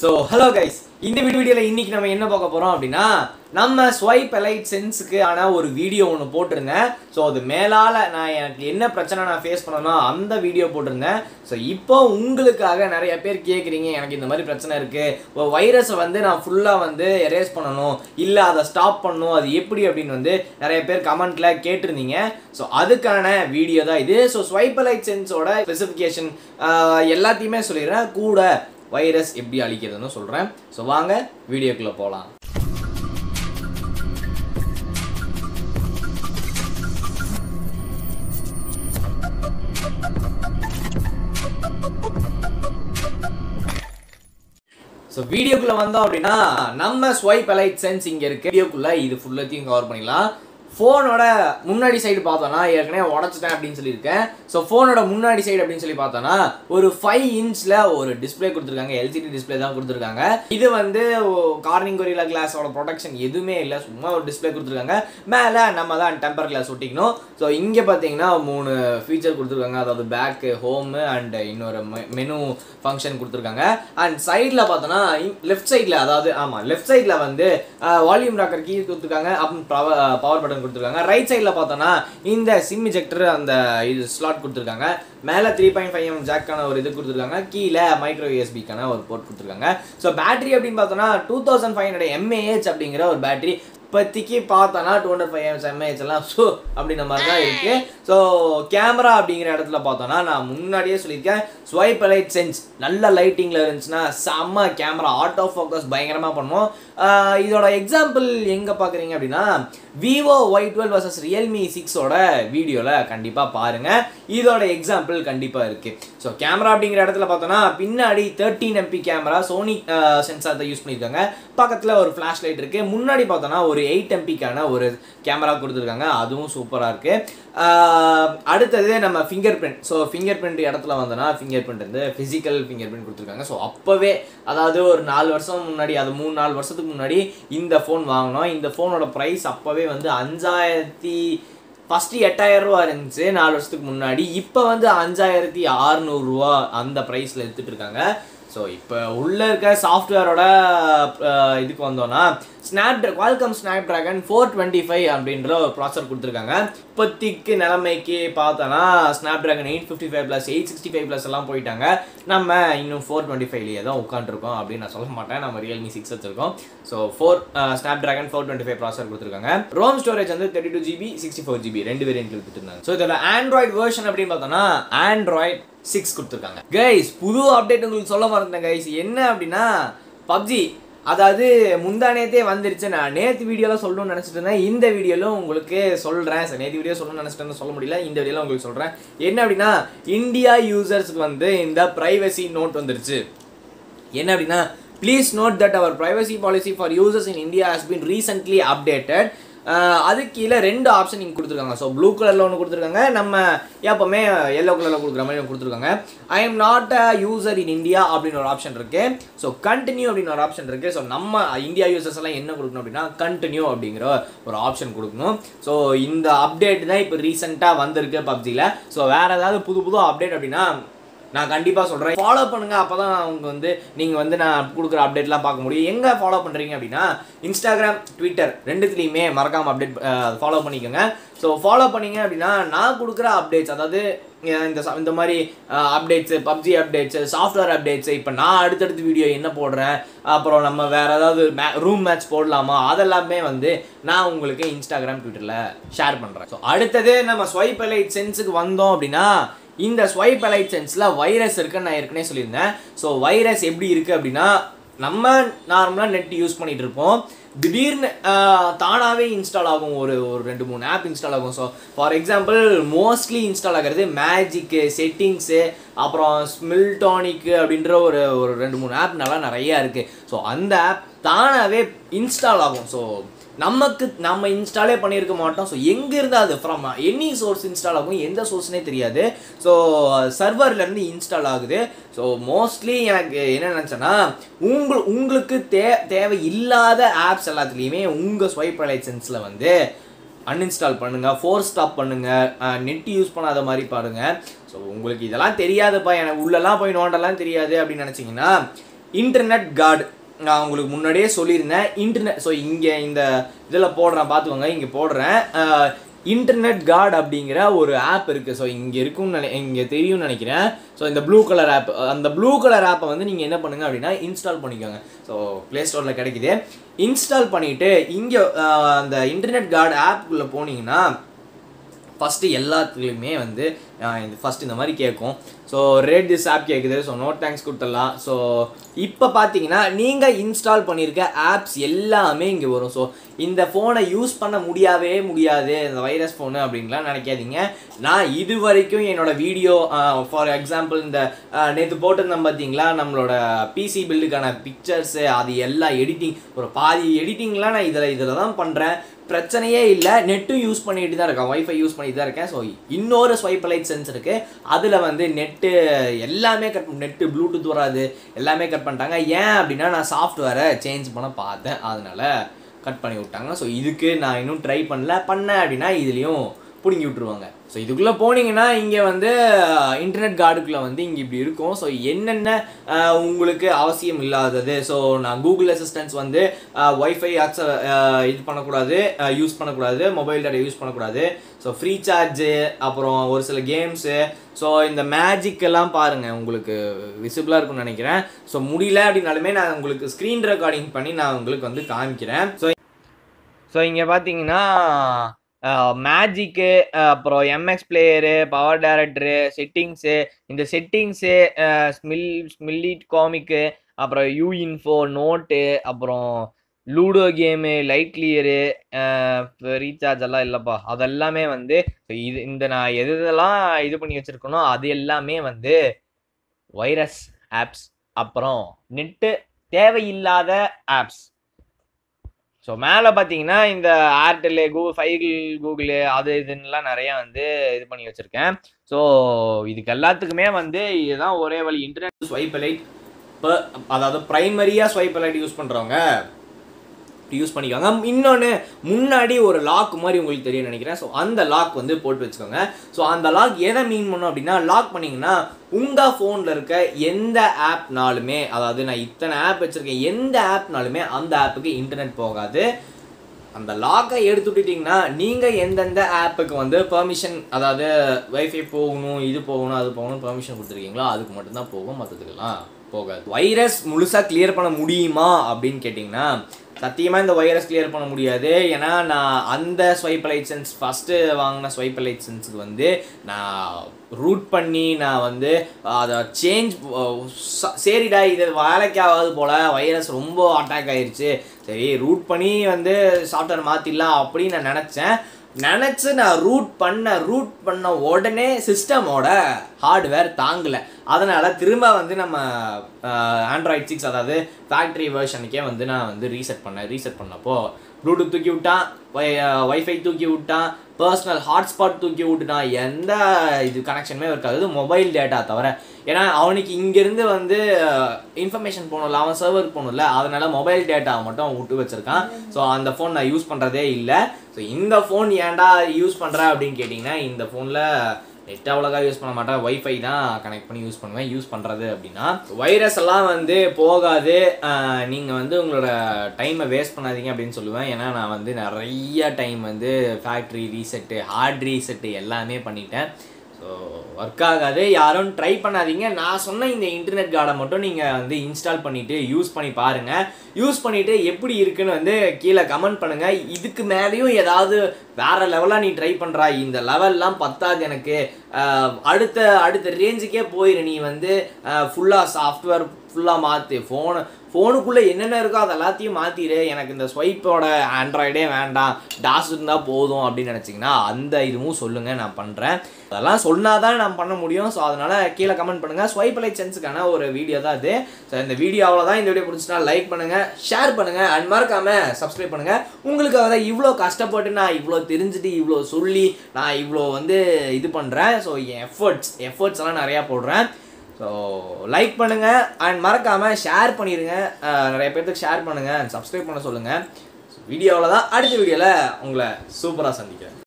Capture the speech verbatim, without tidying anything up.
So hello guys, இந்த வீடியோல இன்னைக்கு நம்ம என்ன பார்க்க போறோம் அப்படினா நம்ம ஸ்வைப் எலைட் சென்ஸ்க்கு ஆன ஒரு வீடியோ ஒன்னு போட்டுருந்தேன். சோ அது மேலால நான் எனக்கு என்ன பிரச்சனை நான் ஃபேஸ் பண்ணனோ அந்த வீடியோ போட்டுருந்தேன். சோ இப்போ உங்களுக்காக நிறைய பேர் கேக்குறீங்க எனக்கு இந்த மாதிரி பிரச்சனை இருக்கு. ஒரு வைரஸை வந்து நான் ஃபுல்லா வந்து எரேஸ் பண்ணனும் இல்ல அத ஸ்டாப் பண்ணனும் அது எப்படி அப்படினு வந்து நிறைய பேர் கமெண்ட்ல கேட்டிருந்தீங்க. சோ அதுக்கான வீடியோ தான் இது. சோ ஸ்வைப் எலைட் சென்ஸோட ஸ்பெசிஃபிகேஷன் எல்லாத்தையுமே சொல்லிறேன். கூட வைரஸ் எப்படி அழிக்கிறதுன்னு சொல்றேன். சோ வாங்க வீடியோக்குள்ள போலாம். சோ வீடியோக்குள்ள வந்தோம் அப்படினா நம்ம ஸ்வைப் எலைட் சென்ஸ் இங்க இருக்கு. வீடியோக்குள்ள இது ஃபுல்லத்தையும் கவர் பண்ணிடலாம். ஃபோனோட முன்னாடி சைடு பார்த்தோம்னா ஏற்கனவே உடச்சிட்டேன் அப்படின்னு சொல்லியிருக்கேன். ஸோ ஃபோனோட முன்னாடி சைடு அப்படின்னு சொல்லி பார்த்தோம்னா ஒரு ஃபைவ் இன்ச்சில் ஒரு டிஸ்பிளே கொடுத்துருக்காங்க. எல்சிடி டிஸ்பிளே தான் கொடுத்துருக்காங்க. இது வந்து கார்னிங் கொரில்லா கிளாஸோட ப்ரொடெக்ஷன் எதுவுமே இல்லை, சும்மா ஒரு டிஸ்பிளே கொடுத்துருக்காங்க. மேலே நம்ம தான் டெம்பர் கிளாஸ் ஒட்டிக்கணும். ஸோ இங்கே பார்த்தீங்கன்னா மூணு ஃபீச்சர் கொடுத்துருக்காங்க. அதாவது பேக்கு, ஹோமு அண்ட் இன்னொரு மெனு ஃபங்க்ஷன் கொடுத்துருக்காங்க. அண்ட் சைடில் பார்த்தோன்னா லெஃப்ட் சைடில் அதாவது ஆமாம் லெஃப்ட் சைடில் வந்து வால்யூம் ராக்கர் கீ கொடுத்துருக்காங்க. அப்புறம் பவர் பட்டன் கொடுத்துருக்காங்க. ரைட் சைடில் பார்த்தோன்னா இந்த சிம் இஜெக்டர் அந்த இது ஸ்லாட் கொடுத்துருக்காங்க. மேலே த்ரீ பாயிண்ட் ஃபைவ் எம் ஜாக்கான ஒரு இது கொடுத்துருக்காங்க. கீழே மைக்ரோ யூஎஸ்பிக்கான ஒரு போர்ட் கொடுத்துருக்காங்க. ஸோ பேட்டரி அப்படின்னு பார்த்தோன்னா two thousand five hundred mAh அப்படிங்கிற ஒரு பேட்டரி இப்போதைக்கு பார்த்தோன்னா டூ ஹண்ட்ரட் ஃபைவ் எம்ஸ் எம்ஏஹெச் எல்லாம் ஸோ அப்படின்ற மாதிரி தான் இருக்குது. ஸோ கேமரா அப்படிங்கிற இடத்துல பார்த்தோன்னா நான் முன்னாடியே சொல்லியிருக்கேன் ஸ்வைப் எலைட் சென்ஸ் நல்ல லைட்டிங்கில் இருந்துச்சுன்னா செம்ம கேமரா ஆட்டோ ஃபோக்கஸ் பயங்கரமாக பண்ணுவோம். இதோட எக்ஸாம்பிள் எங்கே பார்க்குறீங்க அப்படின்னா Vivo Y twelve versus Realme சிக்ஸோட வீடியோவில் கண்டிப்பாக பாருங்கள். இதோட எக்ஸாம்பிள் கண்டிப்பாக இருக்குது. ஸோ கேமரா அப்படிங்கிற இடத்துல பார்த்தோன்னா பின்னாடி thirteen MP camera Sony sensor தான் யூஸ் பண்ணியிருக்காங்க. பக்கத்தில் ஒரு ஃப்ளாஷ் லைட் இருக்குது. முன்னாடி பார்த்தோன்னா ஒரு எயிட் எம்பிக்கான ஒரு கேமரா கொடுத்துருக்காங்க. அதுவும் சூப்பராக இருக்குது. அடுத்தது நம்ம finger print. So finger print இடத்துல வந்தோன்னா ஃபிங்கர் பிரிண்ட் வந்து ஃபிசிக்கல் ஃபிங்கர் பிரிண்ட் கொடுத்துருக்காங்க. ஸோ அப்போவே அதாவது ஒரு நாலு வருஷம் முன்னாடி அது மூணு நாலு வருஷத்துக்கு முன்னாடி இந்த ஃபோன் வாங்கினோம். இந்த ஃபோனோட ப்ரைஸ் அப்போவே வந்து அஞ்சாயிரத்தி ஃபஸ்ட்டு எட்டாயிரம் ரூபா இருந்துச்சு நாலு வருஷத்துக்கு முன்னாடி. இப்போ வந்து அஞ்சாயிரத்தி அறுநூறுவா அந்த ப்ரைஸில் எடுத்துகிட்டு இருக்காங்க. ஸோ இப்போ உள்ளே இருக்க சாஃப்ட்வேரோட இதுக்கு வந்தோன்னா snap Qualcomm Snapdragon four twenty five அப்படின்ற ஒரு ப்ராசஸர் கொடுத்துருக்காங்க. இப்போதைக்கு நிலைமைக்கு பார்த்தோன்னா Snapdragon eight fifty five plus eight sixty five plus எல்லாம் போயிட்டாங்க. நம்ம இன்னும் ஃபோர் டுவெண்ட்டி ஃபைவ்லேயே தான் உட்காந்துருக்கோம் அப்படின்னு நான் சொல்ல மாட்டேன். நம்ம ரியல்மி சிக்ஸ் வச்சிருக்கோம். So four Snapdragon four twenty five processor கொடுத்துருக்காங்க. ரோம் ஸ்டோரேஜ் வந்து thirty two GB sixty four GB ரெண்டு வேரியன்ட் கொடுத்துட்டு இருந்தாங்க. ஸோ இதோட ஆண்ட்ராய்டு வேர்ஷன் அப்படின்னு பார்த்தோன்னா ஆண்ட்ராய்டு சிக்ஸ் கொடுத்துருக்காங்க. கைஸ் புது அப்டேட் உங்களுக்கு சொல்ல மறந்தேன் கைஸ். என்ன அப்படின்னா பப்ஜி அதாவது முந்தானேத்தே வந்துருச்சு. நான் நேற்று வீடியோவில் சொல்லணும்னு நினச்சிட்டு இருந்தேன். இந்த வீடியோவில் உங்களுக்கு சொல்கிறேன். சார் நேற்று வீடியோ சொல்லணும்னு நினச்சிட்டு சொல்ல முடியல. இந்த வீடியோவில் உங்களுக்கு சொல்கிறேன். என்ன அப்படின்னா இந்தியா யூசர்ஸுக்கு வந்து இந்த ப்ரைவசி நோட் வந்துருச்சு. என்ன அப்படின்னா please note that our privacy policy for users in India has been recently updated. அதுக்கு கீழே ரெண்டு ஆப்ஷன் இங்கே கொடுத்துருக்காங்க. ஸோ ப்ளூ கலரில் ஒன்று கொடுத்துருக்காங்க. நம்ம எப்போவுமே எல்லோ கலரில் கொடுக்குற மாதிரி கொடுத்துருக்காங்க. I am not a user in India அப்படின்னு ஒரு ஆப்ஷன் இருக்குது. ஸோ கண்டினியூ அப்படின்னு ஒரு ஆப்ஷன் இருக்குது. ஸோ நம்ம இந்தியா யூசர்ஸ் எல்லாம் என்ன கொடுக்கணும் அப்படின்னா கண்டினியூ அப்படிங்கிற ஒரு ஆப்ஷன் கொடுக்கணும். ஸோ இந்த அப்டேட் தான் இப்போ ரீசெண்டாக வந்திருக்கு பப்ஜியில். ஸோ வேறு ஏதாவது புது புது அப்டேட் அப்படின்னா நான் கண்டிப்பாக சொல்கிறேன். ஃபாலோ பண்ணுங்கள். அப்போ தான் அவங்க வந்து நீங்கள் வந்து நான் கொடுக்குற அப்டேட்லாம் பார்க்க முடியும். எங்கே ஃபாலோ பண்ணுறீங்க அப்படின்னா இன்ஸ்டாகிராம், ட்விட்டர் ரெண்டுத்துலேயுமே மறக்காமல் அப்டேட் ஃபாலோ பண்ணிக்கோங்க. ஸோ ஃபாலோ பண்ணிங்க அப்படின்னா நான் கொடுக்குற அப்டேட்ஸ் அதாவது இந்த இந்த மாதிரி updates PUBG updates software updates இப்போ நான் அடுத்தடுத்த வீடியோ என்ன போடுறேன் அப்புறம் நம்ம வேறு ஏதாவது மே ரூம் மேட்ச் போடலாமா அதெல்லாமே வந்து நான் உங்களுக்கு இன்ஸ்டாகிராம், ட்விட்டரில் ஷேர் பண்ணுறேன். ஸோ அடுத்தது நம்ம ஸ்வைப் எலைட் சென்ஸுக்கு வந்தோம் அப்படின்னா இந்த ஸ்வைப் எலைட் சென்ஸில் வைரஸ் இருக்குன்னு நான் ஏற்கனவே சொல்லியிருந்தேன். ஸோ வைரஸ் எப்படி இருக்குது அப்படின்னா நம்ம நார்மலாக நெட் யூஸ் பண்ணிகிட்டு இருப்போம். திடீர்னு தானாகவே இன்ஸ்டால் ஆகும். ஒரு ஒரு ரெண்டு மூணு ஆப் இன்ஸ்டால் ஆகும். So for example mostly install ஆகிறது மேஜிக்கு, செட்டிங்ஸு, அப்புறம் ஸ்மில்டானிக்கு அப்படின்ற ஒரு ஒரு ரெண்டு மூணு ஆப் நல்லா நிறையா இருக்குது. ஸோ அந்த ஆப் தானாகவே இன்ஸ்டால் ஆகும். ஸோ நமக்கு நம்ம இன்ஸ்டாலே பண்ணியிருக்க மாட்டோம். ஸோ எங்கே இருந்தால் அது ஃப்ரம் எனி சோர்ஸ் இன்ஸ்டால் ஆகும். எந்த சோர்ஸ்னே தெரியாது. ஸோ சர்வர்லேருந்து இன்ஸ்டால் ஆகுது. ஸோ மோஸ்ட்லி எனக்கு என்ன நினச்சேன்னா உங்கள் உங்களுக்கு தே தேவை இல்லாத ஆப்ஸ் எல்லாத்துலேயுமே உங்கள் ஸ்வைப் எலைட் சென்ஸில் வந்து அன்இன்ஸ்டால் பண்ணுங்கள், ஃபோர்ஸ் ஸ்டாப் பண்ணுங்கள், நெட் யூஸ் பண்ணாத மாதிரி பாருங்கள். ஸோ உங்களுக்கு இதெல்லாம் தெரியாதுப்பா, எனக்கு உள்ளெல்லாம் போய் நோண்டெல்லாம் தெரியாது அப்படின்னு நினச்சிங்கன்னா இன்டர்நெட் கார்டு நான் உங்களுக்கு முன்னாடியே சொல்லியிருந்தேன். இன்டர்நெட் ஸோ இங்கே இந்த இதில் போடுறேன், பார்த்துக்கோங்க, இங்கே போடுறேன். இன்டர்நெட் கார்டு அப்படிங்கிற ஒரு ஆப் இருக்குது. ஸோ இங்கே இருக்கும்னு நினை இங்கே தெரியும்னு நினைக்கிறேன். ஸோ இந்த ப்ளூ கலர் ஆப், அந்த ப்ளூ கலர் ஆப்பை வந்து நீங்கள் என்ன பண்ணுங்கள் அப்படின்னா இன்ஸ்டால் பண்ணிக்கோங்க. ஸோ ப்ளே ஸ்டோரில் கிடைக்குது. இன்ஸ்டால் பண்ணிவிட்டு இங்கே அந்த இன்டர்நெட் கார்டு ஆப்புக்குள்ளே போனீங்கன்னா ஃபஸ்ட்டு எல்லாத்துலேயுமே வந்து இந்த ஃபஸ்ட் இந்த மாதிரி கேட்கும். ஸோ ரேட் திஸ் ஆப் கேட்குது. ஸோ நோ தேங்க்ஸ் கொடுத்துடலாம். ஸோ இப்போ பார்த்தீங்கன்னா நீங்கள் இன்ஸ்டால் பண்ணியிருக்க ஆப்ஸ் எல்லாமே இங்கே வரும். ஸோ இந்த ஃபோனை யூஸ் பண்ண முடியவே முடியாது, இந்த வைரஸ் ஃபோனு அப்படின்லாம் நினைக்காதீங்க. நான் இது வரைக்கும் என்னோடய வீடியோ ஃபார் எக்ஸாம்பிள் இந்த நேற்று போட்டிருந்தேன் பார்த்தீங்களா, நம்மளோட பிசி பில்டுக்கான பிக்சர்ஸு, அது எல்லாம் எடிட்டிங், ஒரு பாதி எடிட்டிங்லாம் நான் இதில் இதில் தான் பண்ணுறேன். பிரச்சனையே இல்லை. நெட்டும் யூஸ் பண்ணிட்டு தான் இருக்கேன், ஒய்ஃபை யூஸ் பண்ணிட்டு தான் இருக்கேன். ஸோ இன்னொரு ஸ்வைப் லைட் சென்ஸ் இருக்குது, அதில் வந்து நெட்டு எல்லாமே கட், நெட்டு ப்ளூடூத் வராது, எல்லாமே கட் பண்ணிட்டாங்க. ஏன் அப்படின்னா நான் சாஃப்ட்வேரை சேஞ்ச் பண்ண பார்த்தேன், அதனால் கட் பண்ணி விட்டாங்க. ஸோ இதுக்கு நான் இன்னும் ட்ரை பண்ணல, பண்ணேன் அப்படின்னா இதுலேயும் பிடுங்கி விட்டுருவாங்க. ஸோ இதுக்குள்ளே போனீங்கன்னா இங்கே வந்து இன்டர்நெட் கார்டுக்குள்ளே வந்து இங்கே இப்படி இருக்கும். ஸோ என்னென்ன உங்களுக்கு அவசியம் இல்லாதது, ஸோ நான் கூகுள் அசிஸ்டன்ஸ் வந்து ஒய்ஃபை ஆக்ச இது பண்ணக்கூடாது, யூஸ் பண்ணக்கூடாது, மொபைல் டேட்டா யூஸ் பண்ணக்கூடாது. ஸோ ஃப்ரீ சார்ஜு, அப்புறம் ஒரு சில கேம்ஸு, ஸோ இந்த மேஜிக் எல்லாம் பாருங்கள், உங்களுக்கு விசிபிளாக இருக்கும்னு நினைக்கிறேன். ஸோ முடியல அப்படின்னாலுமே நான் உங்களுக்கு ஸ்க்ரீன் ரெக்கார்டிங் பண்ணி நான் உங்களுக்கு வந்து காமிக்கிறேன். ஸோ ஸோ இங்கே பார்த்தீங்கன்னா மேஜிக்கு, அப்புறம் MX player, power director, settings, இந்த செட்டிங்ஸு, ஸ்மில் ஸ்மில்லிட் காமிக்கு, அப்புறம் யூ இன்ஃபோ, நோட்டு, அப்புறம் Ludo game, light clear, recharge எல்லாம் இல்லைப்பா, அதெல்லாமே வந்து இது இந்த நான் எது இதெல்லாம் இது பண்ணி வச்சுருக்கணும் அது எல்லாமே வந்து வைரஸ் ஆப்ஸ், அப்புறம் நெட்டு தேவையில்லாத ஆப்ஸ். ஸோ மேலே பார்த்தீங்கன்னா இந்த ஏர்டெல்லு, கூகுள் ஃபைல், கூகுளு, அது இதுன்னெலாம் நிறையா வந்து இது பண்ணி வச்சுருக்கேன். ஸோ இதுக்கு எல்லாத்துக்குமே வந்து இதுதான் ஒரே வழி, இன்டர்நெட் ஸ்வைப் லைட். இப்போ அதாவது ப்ரைமரியாக ஸ்வைப் லைட் யூஸ் பண்ணுறவங்க யூஸ் பண்ணிக்கோங்க. இன்னொன்று முன்னாடி ஒரு லாக் மாதிரி உங்களுக்கு தெரியும் நினைக்கிறேன். ஸோ அந்த லாக் வந்து போட்டு வச்சுக்கோங்க. ஸோ அந்த லாக் எதை மீன் பண்ணும் அப்படின்னா, லாக் பண்ணிங்கன்னா உங்கள் ஃபோனில் இருக்க எந்த ஆப்னாலுமே, அதாவது நான் இத்தனை ஆப் வச்சுருக்கேன், எந்த ஆப்னாலுமே அந்த ஆப்புக்கு இன்டர்நெட் போகாது. அந்த லாக்கை எடுத்து விட்டுட்டிங்கன்னா நீங்கள் எந்தெந்த ஆப்புக்கு வந்து பெர்மிஷன், அதாவது வைஃபை போகணும், இது போகணும், அது போகணும் பெர்மிஷன் கொடுத்துருக்கீங்களோ அதுக்கு மட்டும்தான் போகும், மற்றதுக்கெல்லாம் போகாது. வைரஸ் முழுசாக கிளியர் பண்ண முடியுமா அப்படின்னு கேட்டிங்கன்னா சத்தியமாக இந்த வைரஸ் கிளியர் பண்ண முடியாது. ஏன்னா நான் அந்த ஸ்வைப் லைசன்ஸ் ஃபஸ்ட்டு வாங்கின ஸ்வைப் லைசன்ஸுக்கு வந்து நான் ரூட் பண்ணி நான் வந்து அதை சேஞ்ச், சரிடா இது வேலைக்கு ஆகாது போல், வைரஸ் ரொம்ப அட்டாக் ஆகிடுச்சு, சரி ரூட் பண்ணி வந்து சாஃப்ட்வேர் மாற்றிடலாம் அப்படின்னு நான் நினச்சேன். நினச்சி நான் ரூட் பண்ண ரூட் பண்ண உடனே சிஸ்டமோட ஹார்ட்வேர் தாங்கலை. அதனால் திரும்ப வந்து நம்ம ஆண்ட்ராய்ட் சிக்ஸ், அதாவது ஃபேக்ட்ரி வெர்ஷனுக்கே வந்து நான் வந்து ரீசெட் பண்ணேன். ரீசெட் பண்ணப்போ ப்ளூடூத் தூக்கி விட்டான், வை வைஃபை தூக்கி விட்டான், பர்சனல் ஹாட்ஸ்பாட் தூக்கி விட்டுட்டான், எந்த இது கனெக்ஷனுமே இருக்காது மொபைல் டேட்டா தவிர. ஏன்னா அவனுக்கு இங்கேருந்து வந்து இன்ஃபர்மேஷன் போகணும்ல, அவன் சர்வருக்கு போகணும்ல, அதனால் மொபைல் டேட்டாவை மட்டும் அவன் விட்டு வச்சுருக்கான். ஸோ அந்த ஃபோன் நான் யூஸ் பண்ணுறதே இல்லை. ஸோ இந்த ஃபோன் ஏன்டா யூஸ் பண்ணுறேன் அப்படின்னு கேட்டிங்கன்னா, இந்த ஃபோனில் நெட் அவ்வளோக்கா யூஸ் பண்ண மாட்டேன், வைஃபை தான் கனெக்ட் பண்ணி யூஸ் பண்ணுவேன். யூஸ் பண்ணுறது அப்படின்னா வைரஸ் எல்லாம் வந்து போகாது, நீங்கள் வந்து உங்களோட டைமை வேஸ்ட் பண்ணாதீங்க அப்படின்னு சொல்லுவேன். ஏன்னா நான் வந்து நிறைய டைம் வந்து ஃபேக்ட்ரி ரீசெட்டு, ஹார்ட் ரீசெட்டு எல்லாமே பண்ணிட்டேன். ஸோ ஒர்க் ஆகாது, யாரும் ட்ரை பண்ணாதீங்க. நான் சொன்ன இந்த இன்டர்நெட் கார்டை மட்டும் நீங்கள் வந்து இன்ஸ்டால் பண்ணிவிட்டு யூஸ் பண்ணி பாருங்கள். யூஸ் பண்ணிவிட்டு எப்படி இருக்குன்னு வந்து கீழே கமெண்ட் பண்ணுங்கள். இதுக்கு மேலேயும் ஏதாவது வேறு லெவலாக நீ ட்ரை பண்ணுறா, இந்த லெவல்லாம் பத்தாது எனக்கு, அடுத்த அடுத்த ரேஞ்சுக்கே போயிரு, நீ வந்து ஃபுல்லாக சாஃப்ட்வேர் ஃபுல்லாக மாற்று, ஃபோனு ஃபோனுக்குள்ளே என்னென்ன இருக்கோ அது எல்லாத்தையும் மாற்றிடு, எனக்கு இந்த ஸ்வைப்போட ஆண்ட்ராய்டே வேண்டாம், டாஸ் இருந்தால் போதும் அப்படின்னு நினச்சிங்கன்னா அந்த இதுவும் சொல்லுங்கள், நான் பண்ணுறேன். அதெல்லாம் சொன்னால் தான் நான் பண்ண முடியும். ஸோ அதனால் கீழே கமெண்ட் பண்ணுங்கள். ஸ்வைப் லைட் சென்ஸுக்கான ஒரு வீடியோ தான் இது. ஸோ இந்த வீடியோ அவ்வளோதான். இந்த வீடியோ பிடிச்சினா லைக் பண்ணுங்கள், ஷேர் பண்ணுங்கள், அண்ட் மறக்காமல் சப்ஸ்கிரைப் பண்ணுங்கள். உங்களுக்காக தான் இவ்வளோ கஷ்டப்பட்டு நான் இவ்வளோ தெரிஞ்சுட்டு இவ்வளோ சொல்லி நான் இவ்வளோ வந்து இது பண்ணுறேன். ஸோ என் எஃபர்ட்ஸ் எஃபர்ட்ஸ் எல்லாம் நிறையா போடுறேன். ஸோ லைக் பண்ணுங்கள் அண்ட் மறக்காமல் ஷேர் பண்ணிடுங்க, நிறைய பேர்த்துக்கு ஷேர் பண்ணுங்கள், சப்ஸ்கிரைப் பண்ண சொல்லுங்கள். வீடியோவில் தான் அடுத்த வீடியோவில் உங்களை சூப்பராக சந்திக்கிறேன்.